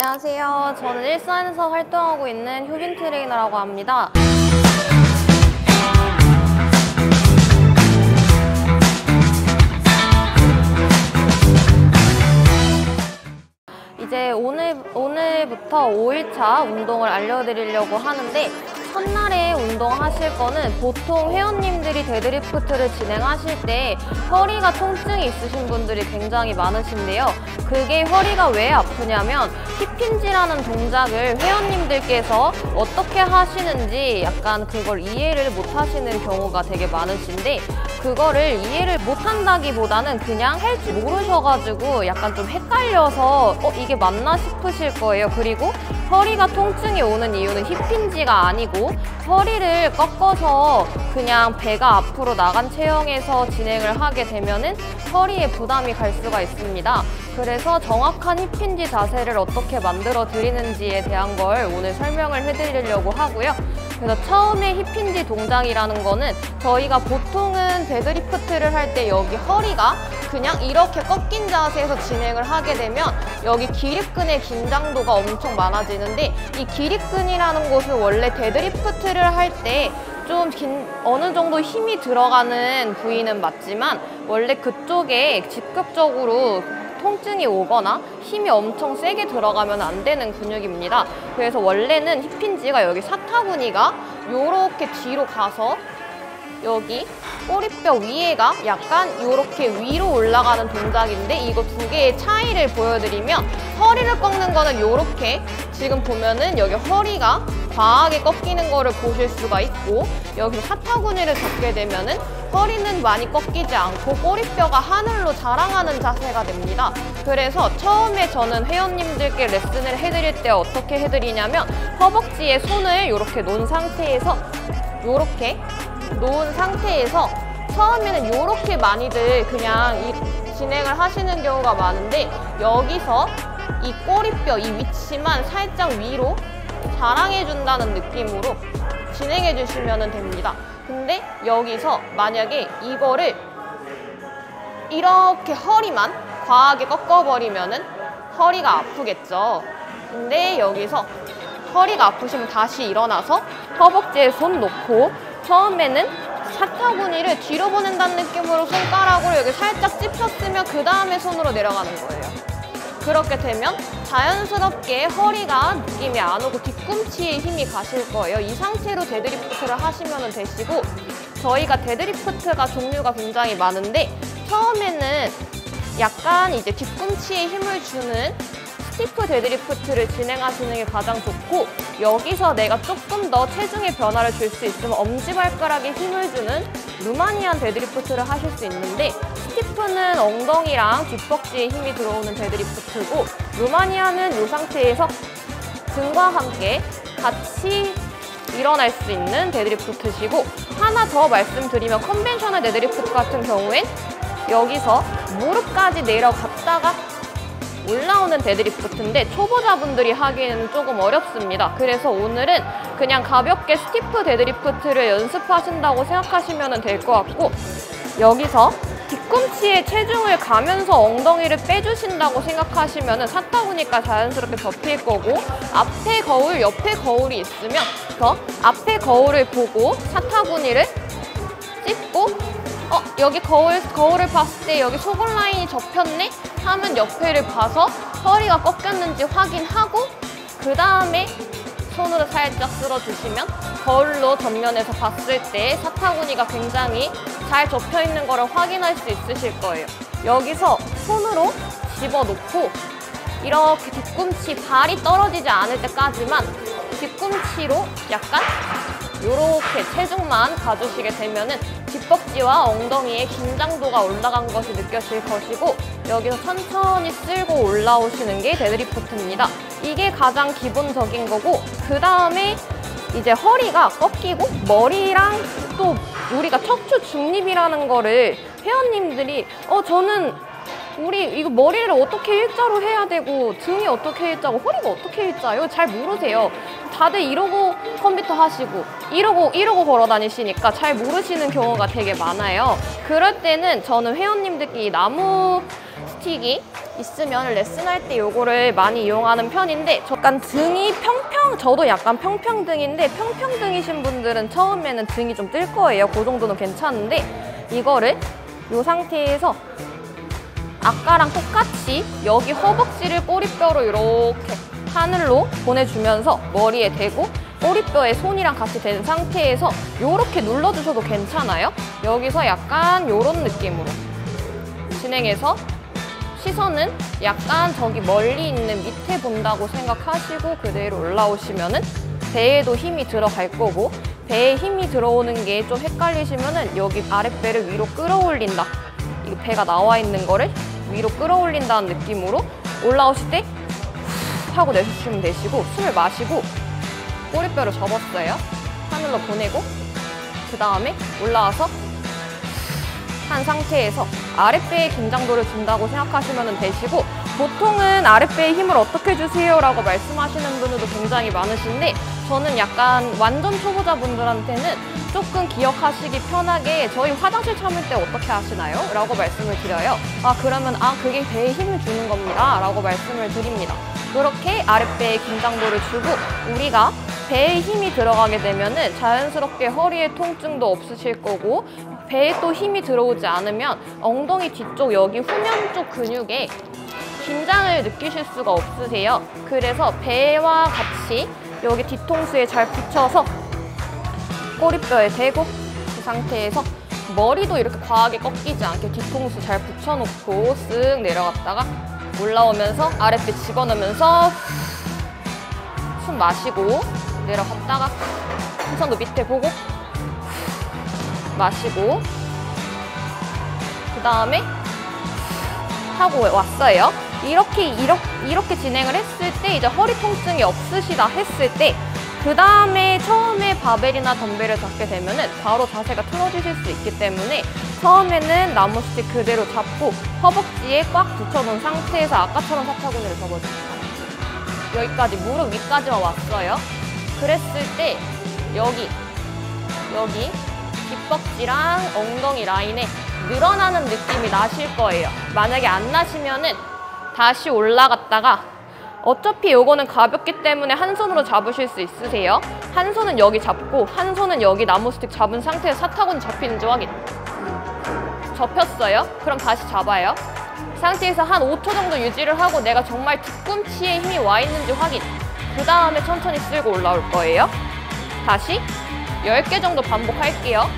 안녕하세요. 저는 일산에서 활동하고 있는 효빈 트레이너라고 합니다. 이제 오늘부터 5일차 운동을 알려드리려고 하는데, 첫날에 운동하실 거는 보통 회원님들이 데드리프트를 진행하실 때 허리가 통증이 있으신 분들이 굉장히 많으신데요. 그게 허리가 왜 아프냐면 힙힌지라는 동작을 회원님들께서 어떻게 하시는지 약간 그걸 이해를 못 하시는 경우가 되게 많으신데, 그거를 이해를 못 한다기보다는 그냥 할 줄 모르셔가지고 약간 좀 헷갈려서 이게 맞나 싶으실 거예요. 그리고 허리가 통증이 오는 이유는 힙힌지가 아니고 허리를 꺾어서 그냥 배가 앞으로 나간 체형에서 진행을 하게 되면은 허리에 부담이 갈 수가 있습니다. 그래서 정확한 힙힌지 자세를 어떻게 만들어 드리는지에 대한 걸 오늘 설명을 해드리려고 하고요. 그래서 처음에 힙힌지 동작이라는 거는 저희가 보통은 데드리프트를 할 때 여기 허리가 그냥 이렇게 꺾인 자세에서 진행을 하게 되면 여기 기립근의 긴장도가 엄청 많아지는데, 이 기립근이라는 곳은 원래 데드리프트를 할 때 좀 어느 정도 힘이 들어가는 부위는 맞지만 원래 그쪽에 직접적으로 통증이 오거나 힘이 엄청 세게 들어가면 안 되는 근육입니다. 그래서 원래는 힙힌지가 여기 사타구니가 요렇게 뒤로 가서 여기 꼬리뼈 위에가 약간 이렇게 위로 올라가는 동작인데, 이거 두 개의 차이를 보여드리면 허리를 꺾는 거는 이렇게 지금 보면은 여기 허리가 과하게 꺾이는 거를 보실 수가 있고, 여기서 사타구니를 잡게 되면은 허리는 많이 꺾이지 않고 꼬리뼈가 하늘로 자랑하는 자세가 됩니다. 그래서 처음에 저는 회원님들께 레슨을 해드릴 때 어떻게 해드리냐면 허벅지에 손을 이렇게 놓은 상태에서 처음에는 이렇게 많이들 그냥 진행을 하시는 경우가 많은데, 여기서 이 꼬리뼈 이 위치만 살짝 위로 자랑해준다는 느낌으로 진행해 주시면 됩니다. 근데 여기서 만약에 이거를 이렇게 허리만 과하게 꺾어버리면은 허리가 아프겠죠. 근데 여기서 허리가 아프시면 다시 일어나서 허벅지에 손 놓고 처음에는 사타구니를 뒤로 보낸다는 느낌으로 손가락으로 여기 살짝 찝혔으면 그 다음에 손으로 내려가는 거예요. 그렇게 되면 자연스럽게 허리가 느낌이 안 오고 뒤꿈치에 힘이 가실 거예요. 이 상태로 데드리프트를 하시면 되시고, 저희가 데드리프트가 종류가 굉장히 많은데 처음에는 약간 이제 뒤꿈치에 힘을 주는 스티프 데드리프트를 진행하시는 게 가장 좋고, 여기서 내가 조금 더 체중의 변화를 줄 수 있으면 엄지발가락에 힘을 주는 루마니안 데드리프트를 하실 수 있는데, 스티프는 엉덩이랑 뒷벅지에 힘이 들어오는 데드리프트고, 루마니안은 이 상태에서 등과 함께 같이 일어날 수 있는 데드리프트시고, 하나 더 말씀드리면 컨벤셔널 데드리프트 같은 경우엔 여기서 무릎까지 내려갔다가 올라오는 데드리프트인데 초보자분들이 하기에는 조금 어렵습니다. 그래서 오늘은 그냥 가볍게 스티프 데드리프트를 연습하신다고 생각하시면 될 것 같고, 여기서 뒤꿈치에 체중을 가면서 엉덩이를 빼주신다고 생각하시면 사타구니가 자연스럽게 접힐 거고, 앞에 거울, 옆에 거울이 있으면 더 앞에 거울을 보고 사타구니를 찝고, 여기 거울을 봤을 때 여기 속옷 라인이 접혔네? 하면 옆에를 봐서 허리가 꺾였는지 확인하고, 그 다음에 손으로 살짝 쓸어주시면 거울로 전면에서 봤을 때 사타구니가 굉장히 잘 접혀있는 거를 확인할 수 있으실 거예요. 여기서 손으로 집어놓고 이렇게 뒤꿈치, 발이 떨어지지 않을 때까지만 뒤꿈치로 약간 이렇게 체중만 가주시게 되면은 뒷벅지와 엉덩이의 긴장도가 올라간 것이 느껴질 것이고, 여기서 천천히 쓸고 올라오시는 게 데드리프트입니다. 이게 가장 기본적인 거고, 그 다음에 이제 허리가 꺾이고 머리랑 또 우리가 척추 중립이라는 거를 회원님들이 저는 우리 이거 머리를 어떻게 일자로 해야 되고 등이 어떻게 일자고 허리가 어떻게 일자요? 잘 모르세요. 다들 이러고 컴퓨터 하시고 이러고 걸어 다니시니까 잘 모르시는 경우가 되게 많아요. 그럴 때는 저는 회원님들끼리 나무 스틱이 있으면 레슨할 때 요거를 많이 이용하는 편인데, 약간 등이 저도 약간 평평등인데, 평평등이신 분들은 처음에는 등이 좀 뜰 거예요. 그 정도는 괜찮은데, 이거를 이 상태에서 아까랑 똑같이 여기 허벅지를 꼬리뼈로 이렇게 하늘로 보내주면서 머리에 대고 꼬리뼈에 손이랑 같이 된 상태에서 이렇게 눌러주셔도 괜찮아요. 여기서 약간 이런 느낌으로 진행해서 시선은 약간 저기 멀리 있는 밑에 본다고 생각하시고 그대로 올라오시면은 배에도 힘이 들어갈 거고, 배에 힘이 들어오는 게 좀 헷갈리시면은 여기 아랫배를 위로 끌어올린다. 이 배가 나와 있는 거를 위로 끌어올린다는 느낌으로 올라오실 때 하고 내쉬시면 되시고, 숨을 마시고 꼬리뼈를 접었어요. 하늘로 보내고 그 다음에 올라와서 한 상태에서 아랫배에 긴장도를 준다고 생각하시면 되시고, 보통은 아랫배에 힘을 어떻게 주세요? 라고 말씀하시는 분들도 굉장히 많으신데, 저는 약간 완전 초보자분들한테는 조금 기억하시기 편하게 저희 화장실 참을 때 어떻게 하시나요? 라고 말씀을 드려요. 그러면 그게 배에 힘을 주는 겁니다. 라고 말씀을 드립니다. 그렇게 아랫배에 긴장도를 주고 우리가 배에 힘이 들어가게 되면은 자연스럽게 허리에 통증도 없으실 거고, 배에 또 힘이 들어오지 않으면 엉덩이 뒤쪽 여기 후면 쪽 근육에 긴장을 느끼실 수가 없으세요. 그래서 배와 같이 여기 뒤통수에 잘 붙여서 꼬리뼈에 대고 그 상태에서 머리도 이렇게 과하게 꺾이지 않게 뒤통수 잘 붙여놓고 쓱 내려갔다가 올라오면서 아랫배 집어넣으면서 숨 마시고 내려갔다가 시선도 밑에 보고 마시고 그 다음에 하고 왔어요. 이렇게 진행을 했을 때 이제 허리 통증이 없으시다 했을 때, 그 다음에 처음에 바벨이나 덤벨을 잡게 되면은 바로 자세가 틀어지실 수 있기 때문에 처음에는 나무 스틱 그대로 잡고 허벅지에 꽉 붙여놓은 상태에서 아까처럼 사타구니를 접어줍니다. 여기까지 무릎 위까지만 왔어요. 그랬을 때 여기 뒷벅지랑 엉덩이 라인에 늘어나는 느낌이 나실 거예요. 만약에 안 나시면은 다시 올라갔다가, 어차피 요거는 가볍기 때문에 한 손으로 잡으실 수 있으세요. 한 손은 여기 잡고 한 손은 여기 나무 스틱 잡은 상태에서 사타구니 접히는지 확인. 접혔어요? 그럼 다시 잡아요. 상태에서 한 5초 정도 유지를 하고 내가 정말 뒤꿈치에 힘이 와 있는지 확인. 그 다음에 천천히 쓸고 올라올 거예요. 다시 10개 정도 반복할게요.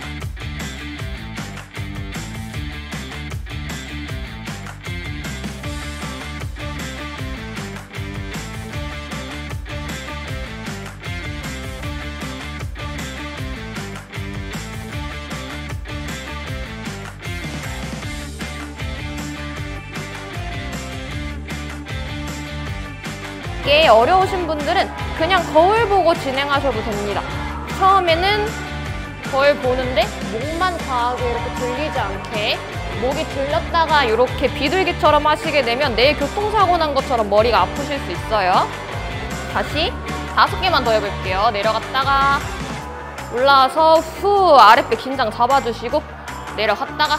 이게 어려우신 분들은 그냥 거울 보고 진행하셔도 됩니다. 처음에는 거울 보는데 목만 과하게 이렇게 들리지 않게, 목이 들렸다가 이렇게 비둘기처럼 하시게 되면 내일 교통사고 난 것처럼 머리가 아프실 수 있어요. 다시 5개만 더 해볼게요. 내려갔다가 올라와서 후 아랫배 긴장 잡아주시고 내려갔다가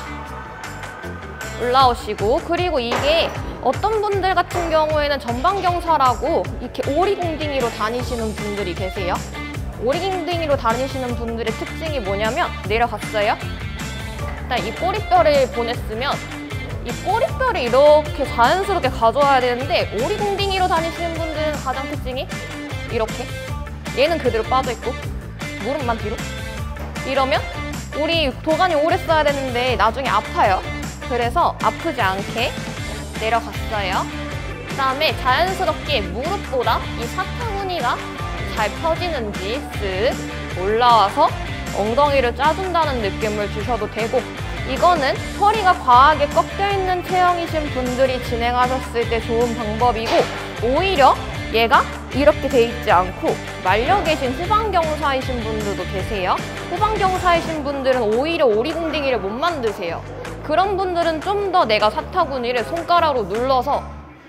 올라오시고, 그리고 이게 어떤 분들 같은 경우에는 전방경사라고 이렇게 오리궁딩이로 다니시는 분들이 계세요. 오리궁딩이로 다니시는 분들의 특징이 뭐냐면, 내려갔어요. 일단 이 꼬리뼈를 보냈으면 이 꼬리뼈를 이렇게 자연스럽게 가져와야 되는데, 오리궁딩이로 다니시는 분들은 가장 특징이 이렇게, 얘는 그대로 빠져있고 무릎만 뒤로, 이러면 우리 도가니 오래 써야 되는데 나중에 아파요. 그래서 아프지 않게 내려갔어요. 그 다음에 자연스럽게 무릎보다 이 사타구니가 잘 펴지는지 쓱 올라와서 엉덩이를 짜준다는 느낌을 주셔도 되고, 이거는 허리가 과하게 꺾여있는 체형이신 분들이 진행하셨을 때 좋은 방법이고, 오히려 얘가 이렇게 돼 있지 않고 말려 계신 후방경사이신 분들도 계세요. 후방경사이신 분들은 오히려 오리궁딩이를 못 만드세요. 그런 분들은 좀 더 내가 사타구니를 손가락으로 눌러서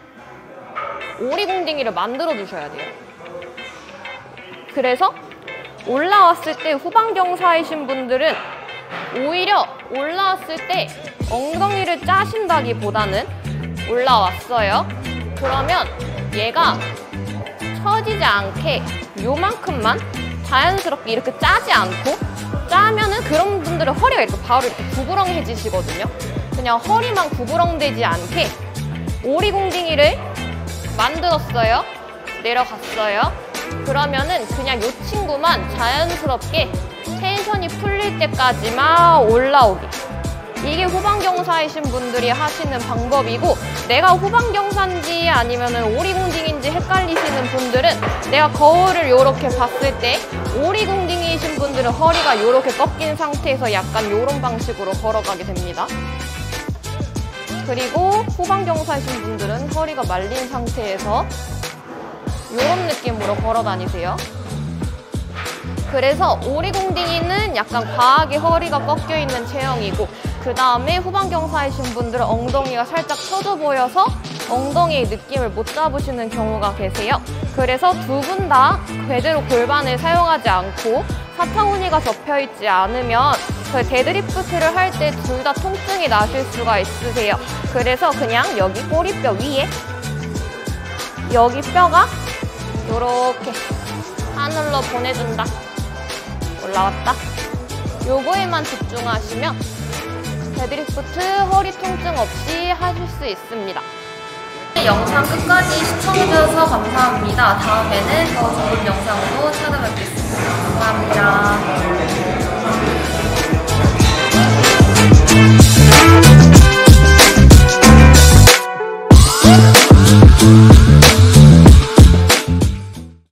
오리궁딩이를 만들어 주셔야 돼요. 그래서 올라왔을 때 후방경사이신 분들은 오히려 올라왔을 때 엉덩이를 짜신다기보다는 올라왔어요. 그러면 얘가 처지지 않게 요만큼만 자연스럽게 이렇게 짜지 않고, 짜면은 그런 분들은 허리가 이렇게 바로 이렇게 구부렁해지시거든요. 그냥 허리만 구부렁대지 않게 오리궁딩이를 만들었어요. 내려갔어요. 그러면은 그냥 이 친구만 자연스럽게 텐션이 풀릴 때까지만 올라오기. 이게 후방경사이신 분들이 하시는 방법이고, 내가 후방경사인지 아니면은 오리궁딩인지 헷갈리시는 분들은 내가 거울을 이렇게 봤을 때 오리궁딩이신 분들은 허리가 이렇게 꺾인 상태에서 약간 이런 방식으로 걸어가게 됩니다. 그리고 후방경사이신 분들은 허리가 말린 상태에서 이런 느낌으로 걸어 다니세요. 그래서 오리궁딩이는 약간 과하게 허리가 꺾여 있는 체형이고, 그 다음에 후방경사이신 분들은 엉덩이가 살짝 처져 보여서 엉덩이의 느낌을 못 잡으시는 경우가 계세요. 그래서 두 분 다 제대로 골반을 사용하지 않고 사타구니가 접혀 있지 않으면 그 데드리프트를 할 때 둘 다 통증이 나실 수가 있으세요. 그래서 그냥 여기 꼬리뼈 위에 여기 뼈가 요렇게 하늘로 보내준다. 올라왔다. 요거에만 집중하시면 데드리프트 허리 통증 없이 하실 수 있습니다. 영상 끝까지 시청해주셔서 감사합니다. 다음에는 더 좋은 영상으로 찾아뵙겠습니다. 감사합니다.